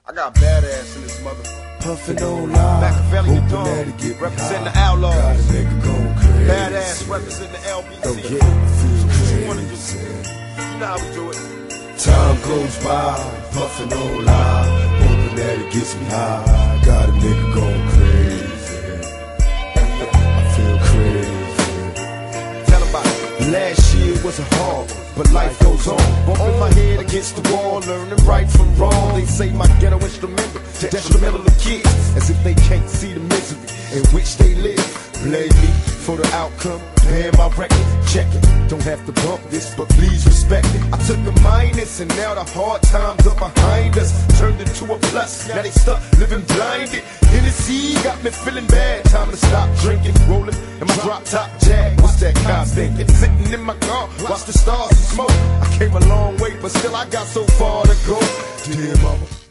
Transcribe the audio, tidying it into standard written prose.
I got badass in this mother. Puffin' on live, Pavel, hoping dog, that it get representing high. the Outlaws. Got a nigga going crazy. Badass representing the LBC. Oh yeah, I feel crazy. You wanna just, you know how we do it. Time goes by, puffin' on live, hoping that it gets me high. Got a nigga going crazy. I feel crazy. Tell about it. Last year wasn't hard, but life goes on. Bumping my head against the wall, learning right from wrong. They say my ghetto instrumental, detrimental to kids, as if they can't see the misery in which they live. Blame me for the outcome, paying my record, check it. Don't have to bump this, but please respect it. I took a minus and now the hard times are behind us, turned into a plus, now they stuck living blinded. Hennessy got me feeling bad, time to stop drinking, rolling in my drop top Jag. What's that car thinking? Sitting in my car, watch the stars and smoke. I came a long way, but still I got so far to go. Dear mama,